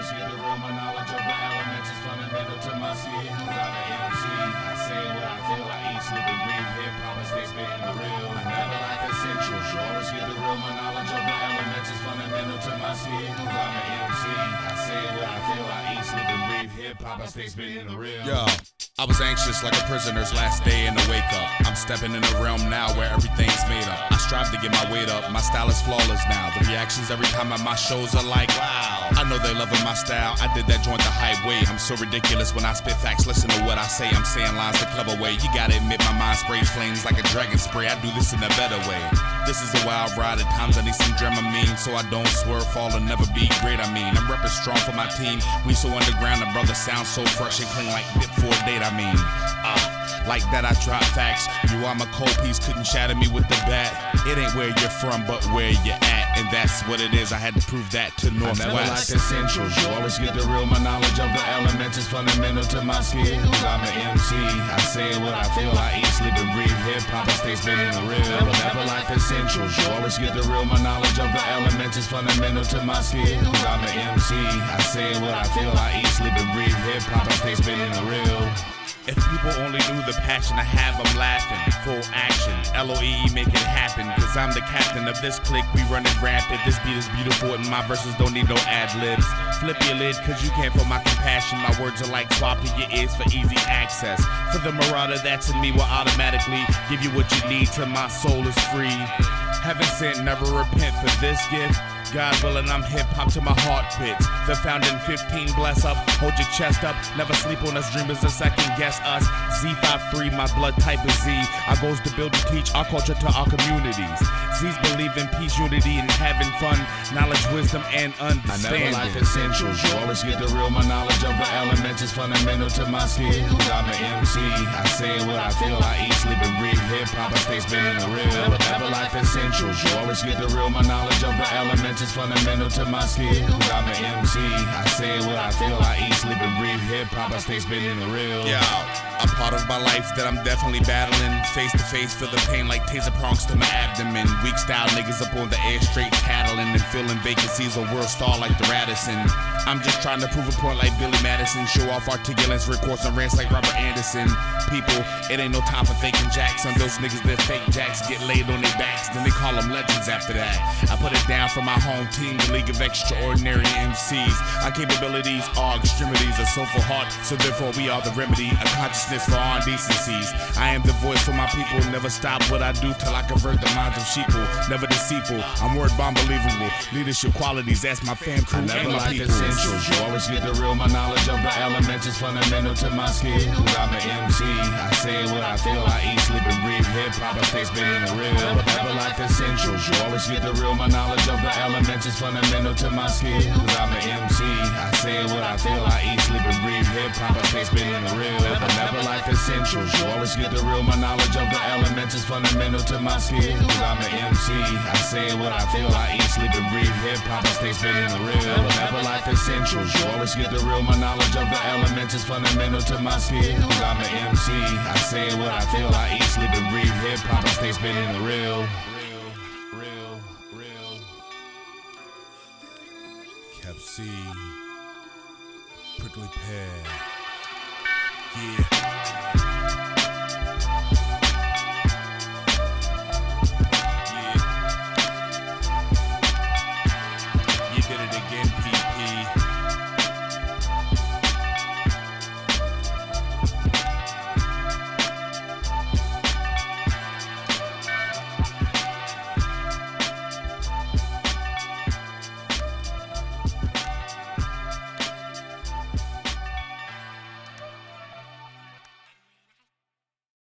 always get the real. My knowledge of the elements is fundamental to my skill. I'm an MC. I say what I feel. I eat, sleep, and breathe hip-hop and stay spitting the real. I never like essentials. You always get the real. My knowledge of the elements is fundamental to my skill. I'm an MC. I say what I feel. I eat, sleep, and breathe hip-hop and stay spitting the real. Yo, I was anxious like a prisoner's last day in the wake up. I'm stepping in a realm now where everything's made up. I strive to get my weight up. My style is flawless now. The reactions every time at my shows are like, wow. I know they loving my style. I did that joint the hype way. I'm so ridiculous when I spit facts. Listen to what I say. I'm saying lines the clever way. You gotta admit my mind sprays flames like a dragon spray. I do this in a better way. This is a wild ride. At times I need some Dramamine so I don't swerve, fall, and never be great. I mean, I'm repping strong for my team. We so underground. The brother sounds so fresh and clean like dip for a date. I mean, like that I drop facts. You are my cold piece, couldn't shatter me with the bat. It ain't where you're from, but where you're at, and that's what it is. I had to prove that to Northwest. I never like essentials. You always get the real. My knowledge of the elements is fundamental to my skills. I'm an MC. I say what I feel. I eat, sleep, and breathe hip-hop and stay spitting the real. Never like essentials. You always get the real. My knowledge of the elements is fundamental to my skills. I'm an MC. I say what I feel. I eat, sleep, and breathe hip-hop and stay spitting the real. If people only knew the passion I have, I'm laughing. Full action, LOE, make it happen. Cause I'm the captain of this clique, we running rampant. This beat is beautiful and my verses don't need no ad-libs. Flip your lid cause you can't feel my compassion. My words are like swap to your ears for easy access. For the marauder that's in me will automatically give you what you need till my soul is free. Heaven sent, never repent for this gift. God willing, I'm hip-hop to my heart pits. The founding 15, bless up, hold your chest up. Never sleep on us, dreamers a second guess us. Z53, my blood type is Z. Our goals to build and teach our culture to our communities. Z's believe in peace, unity, and having fun. Knowledge, wisdom, and understanding. I never like essentials. You always get the real. My knowledge of the elements is fundamental to my skills. I'm an MC. I say what I feel. I eat, sleep, and breathe hip-hop and stay spitting the real. Never like essentials. You always get the real. My knowledge of the elements is fundamental to my skills. I'm an MC. I say what I feel. I eat, sleep, and breathe hip-hop and stay spitting the real. Yeah, a part of my life that I'm definitely battling. Face to face, feel the pain like taser prongs to my abdomen. Weak style niggas up on the air straight tattling and filling vacancies a world star like the Radisson. I'm just trying to prove a point like Billy Madison. Show off articulence, records and rants like Robert Anderson. People, it ain't no time for faking jacks. And those niggas that fake jacks get laid on their backs. Then they call them legends after that. I put it down for my home team, the League of Extraordinary MCs. Our capabilities, our extremities are so full heart, so therefore we are the remedy. A consciousness for our indecencies. I am the voice for my people. Never stop what I do till I convert the minds of sheeple. Never deceitful, I'm word bomb believable. Leadership qualities, that's my fam crew and my people. You always get the real. My knowledge of the elements is fundamental to my skills. I'm an MC. I say what I feel. I eat, sleep, and breathe hip-hop and stay spitting the real. Never like essentials. You always get the real. My knowledge of the elements is fundamental to my skills. I'm an MC. I say what I feel. I eat, sleep, and breathe hip-hop and stay spitting the real. Never like essentials. You always get the real. My knowledge of the elements is fundamental to my skills. I'm an MC. I say what I feel. I eat, sleep, and breathe hip-hop and stay spitting the real. Never like essentials. You always get the real. My knowledge of the elements is fundamental to my skills. I'm an MC. I say what I feel. I eat, sleep, and breathe hip-hop and stay spitting the real. Cap C, prickly pear, yeah.